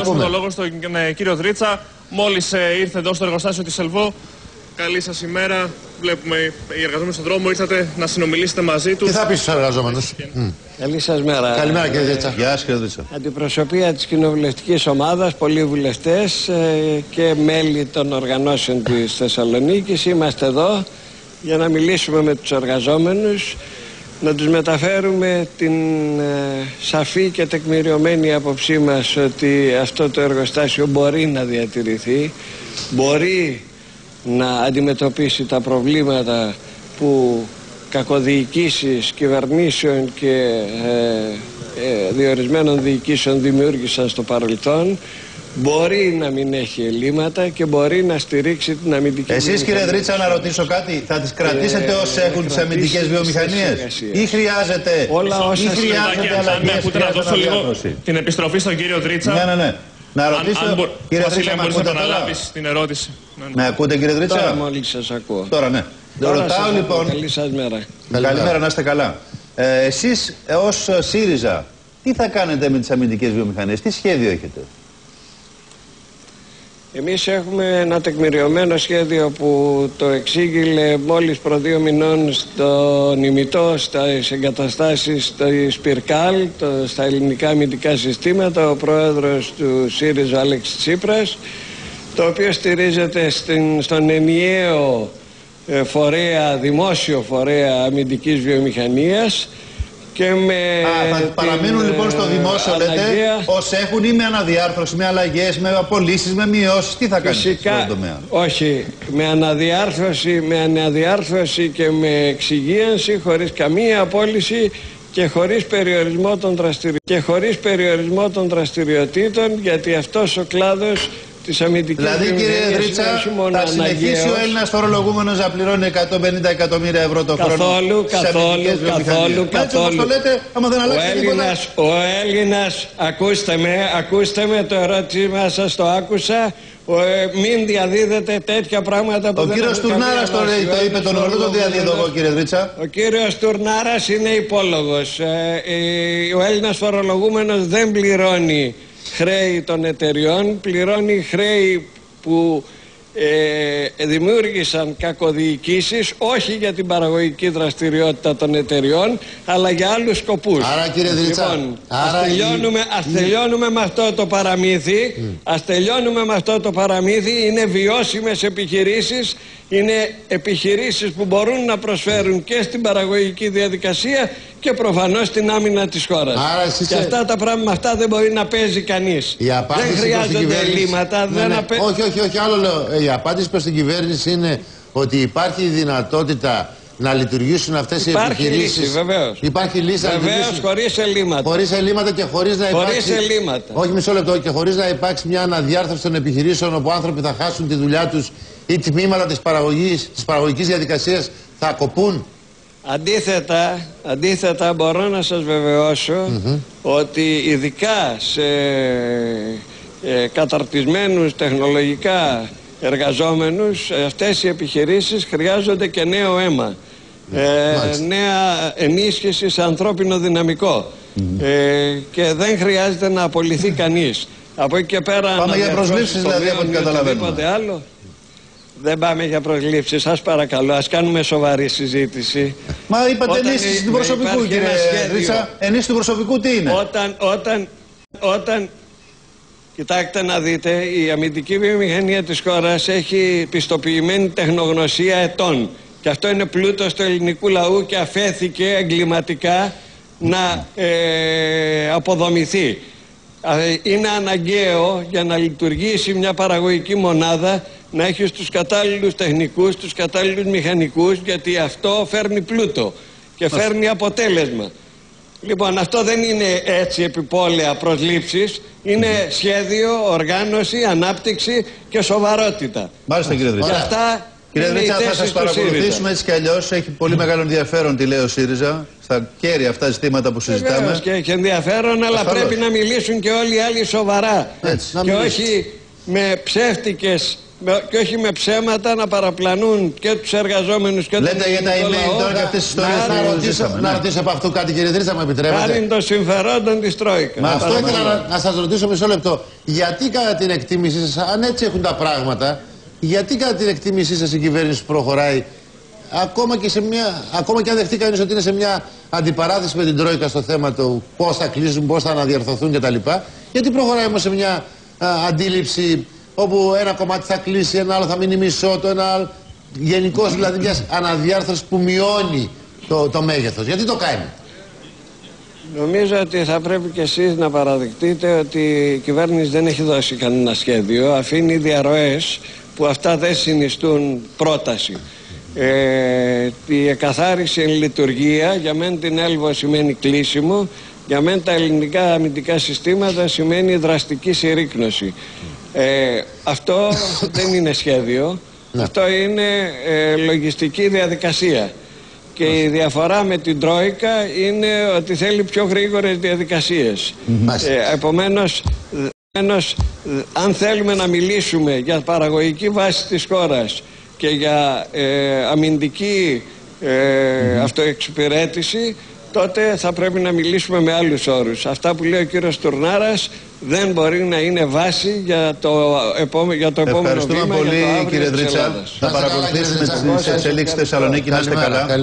δώσουμε το λόγο στον κύριο Δρίτσα. Μόλις ήρθε εδώ στο εργοστάσιο της Ελβό. Καλή σας ημέρα. Βλέπουμε οι εργαζόμενοι στον δρόμο. Ήρθατε να συνομιλήσετε μαζί τους. Τι θα πεις στους εργαζόμενους? Καλή σας μέρα. Καλημέρα κύριε Δρίτσα. Γεια σας κύριε Δρίτσα. Αντιπροσωπεία της κοινοβουλευτικής ομάδας, πολλοί βουλευτές και μέλη των οργανώσεων της Θεσσαλονίκης. Είμαστε εδώ για να μιλήσουμε με τους εργαζόμενους, να τους μεταφέρουμε την σαφή και τεκμηριωμένη άποψή μας ότι αυτό το εργοστάσιο μπορεί να διατηρηθεί, μπορεί να αντιμετωπίσει τα προβλήματα που κακοδιοικήσεις κυβερνήσεων και διορισμένων διοικήσεων δημιούργησαν στο παρελθόν, μπορεί να μην έχει ελλείμματα και μπορεί να στηρίξει την αμυντική βιομηχανία. Εσείς κύριε Δρίτσα, να ρωτήσω κάτι, θα τις κρατήσετε όσοι έχουν τις αμυντικές βιομηχανίες ή χρειάζεται αλλαγές, να δώσω λίγο την επιστροφή στον κύριο Δρίτσα? Ναι. Να ρωτήσω, κύριε Δρίτσα, μπορείς να επαναλάβεις την ερώτηση? Με ακούτε κύριε Δρίτσα? Τώρα μόλις σας ακούω. Τώρα ναι. Ρωτάω λοιπόν. Καλή σας μέρα. Καλημέρα, να είστε καλά. Εσείς ως ΣΥΡΙΖΑ τι θα κάνετε με τις αμυντικές βιομηχανίες, τι σχέδιο έχετε? Εμείς έχουμε ένα τεκμηριωμένο σχέδιο που το εξήγηλε μόλις προ 2 μηνών στον ημιτό, στις εγκαταστάσεις της Πυρκάλ, στα ελληνικά αμυντικά συστήματα, ο πρόεδρος του ΣΥΡΙΖΑ Αλέξης Τσίπρας, το οποίο στηρίζεται στον ενιαίο φορέα, δημόσιο φορέα αμυντικής βιομηχανίας. Και θα παραμείνουν λοιπόν στο δημόσιο, λέτε, ως έχουν, ή με αναδιάρθρωση, με αλλαγές, με απολύσεις, με μειώσεις? Τι θα κάνετε στον τομέα? Όχι, με αναδιάρθρωση και με εξυγίανση, χωρίς καμία απόλυση και χωρίς περιορισμό των δραστηριοτήτων, γιατί αυτός ο κλάδος της αμυντικής δηλαδή κύριε Δρίτσα, θα συνεχίσει ο Έλληνας φορολογούμενος να πληρώνει 150 εκατομμύρια ευρώ το χρόνο? Καθόλου. Το λέτε, άμα δεν αλλάξει τίποτα. Ο Έλληνας, ακούστε με, το ερώτημα σας το άκουσα. Μην διαδίδετε τέτοια πράγματα που ο κύριος Τουρνάρας το είπε, τον ρωτώ, το διαδίδω εγώ κύριε Δρίτσα. Ο κύριος Τουρνάρας είναι υπόλογος. Ο Έλληνας φορολογούμενος δεν πληρώνει χρέη των εταιριών, πληρώνει χρέη που δημιούργησαν κακοδιοικήσεις, όχι για την παραγωγική δραστηριότητα των εταιριών, αλλά για άλλους σκοπούς. Άρα κύριε Δρίτσα, λοιπόν, ας τελειώνουμε με αυτό το παραμύθι. Ας τελειώνουμε με αυτό το παραμύθι. Είναι βιώσιμες επιχειρήσεις, είναι επιχειρήσεις που μπορούν να προσφέρουν και στην παραγωγική διαδικασία και προφανώς στην άμυνα της χώρας. Και αυτά τα πράγματα, αυτά δεν μπορεί να παίζει κανείς. Δεν χρειάζονται ελλείμματα. Όχι, άλλο λέω. Η απάντηση προς την κυβέρνηση είναι ότι υπάρχει δυνατότητα να λειτουργήσουν αυτές οι επιχειρήσεις. Λύση, βεβαίως. Υπάρχει λύση, βεβαίως, χωρίς ελλείμματα. Χωρίς ελλείμματα και χωρίς να υπάρξει. Όχι, μισό λεπτό. Και χωρίς να υπάρξει μια αναδιάρθρωση των επιχειρήσεων όπου άνθρωποι θα χάσουν τη δουλειά τους ή τμήματα της παραγωγικής διαδικασίας θα κοπούν. Αντίθετα μπορώ να σας βεβαιώσω ότι ειδικά σε καταρτισμένους τεχνολογικά εργαζόμενους, αυτές οι επιχειρήσεις χρειάζονται και νέο αίμα, νέα ενίσχυση σε ανθρώπινο δυναμικό, και δεν χρειάζεται να απολυθεί κανείς. Από εκεί και πέρα πάμε για προσλήψεις δηλαδή, από ό,τι καταλαβαίνουμε. Άλλο. Δεν πάμε για προσλήψεις, σας παρακαλώ, ας κάνουμε σοβαρή συζήτηση. Μα είπατε ενίσχυση του προσωπικού κύριε Δρίτσα, ενίσχυση του προσωπικού τι είναι? Όταν κοιτάξτε να δείτε, η αμυντική βιομηχανία της χώρας έχει πιστοποιημένη τεχνογνωσία ετών. Και αυτό είναι πλούτος του ελληνικού λαού και αφέθηκε εγκληματικά να αποδομηθεί. Είναι αναγκαίο για να λειτουργήσει μια παραγωγική μονάδα να έχει τους κατάλληλους τεχνικούς, τους κατάλληλους μηχανικούς, γιατί αυτό φέρνει πλούτο και φέρνει αποτέλεσμα. Λοιπόν, αυτό δεν είναι έτσι επιπόλαια προσλήψεις, είναι σχέδιο, οργάνωση, ανάπτυξη και σοβαρότητα. Μάλιστα κύριε Δρίτσα. Κύριε Δρίτσα, θα σας παρακολουθήσουμε έτσι κι αλλιώς. Έχει πολύ μεγάλο ενδιαφέρον τι λέει ο ΣΥΡΙΖΑ στα κέρια αυτά ζητήματα που συζητάμε. Βεβαίως και έχει ενδιαφέρον, αλλά πρέπει να μιλήσουν και όλοι οι άλλοι σοβαρά. Και όχι με και όχι με ψέματα να παραπλανούν και τους εργαζόμενους και τον ελληνικό λαό. Λέτε για τα email τώρα και αυτές τις ιστορίες να ρωτήσω από αυτό κάτι, κύριε Δρίτσα, μου επιτρέπετε. Χάρη των συμφερόντων της Τρόικα. Αυτό ήθελα να σας ρωτήσω μισό λεπτό. Γιατί κατά την εκτίμησή σας, αν έτσι έχουν τα πράγματα, γιατί κατά την εκτίμησή σας η κυβέρνηση προχωράει ακόμα και αν δεχτεί κανείς ότι είναι σε μια αντιπαράθεση με την Τρόικα στο θέμα του πώς θα κλείσουν, πώς θα αναδιαρθωθούν κτλ. Γιατί προχωράει όμως σε μια αντίληψη όπου ένα κομμάτι θα κλείσει, ένα άλλο θα μείνει μισό, το ένα άλλο. Γενικώς δηλαδή μια αναδιάρθρωση που μειώνει το μέγεθος. Γιατί το κάνει? Νομίζω ότι θα πρέπει και εσείς να παραδεχτείτε ότι η κυβέρνηση δεν έχει δώσει κανένα σχέδιο. Αφήνει διαρροές που αυτά δεν συνιστούν πρόταση. Η εκαθάριση εν λειτουργία, για μένα την Έλβο σημαίνει κλείσιμο, για μένα τα ελληνικά αμυντικά συστήματα σημαίνει δραστική συρρίκνωση. Αυτό δεν είναι σχέδιο, αυτό είναι λογιστική διαδικασία. Και η διαφορά με την Τρόικα είναι ότι θέλει πιο γρήγορες διαδικασίες. Επομένως, αν θέλουμε να μιλήσουμε για παραγωγική βάση της χώρας και για αμυντική αυτοεξυπηρέτηση, τότε θα πρέπει να μιλήσουμε με άλλους όρους. Αυτά που λέει ο κύριος Τουρνάρας δεν μπορεί να είναι βάση για το επόμενο βήμα. Ευχαριστούμε πολύ, κύριε Δρίτσα. Θα παρακολουθήσουμε τις εξελίξεις στη Θεσσαλονίκη. Να είστε καλά.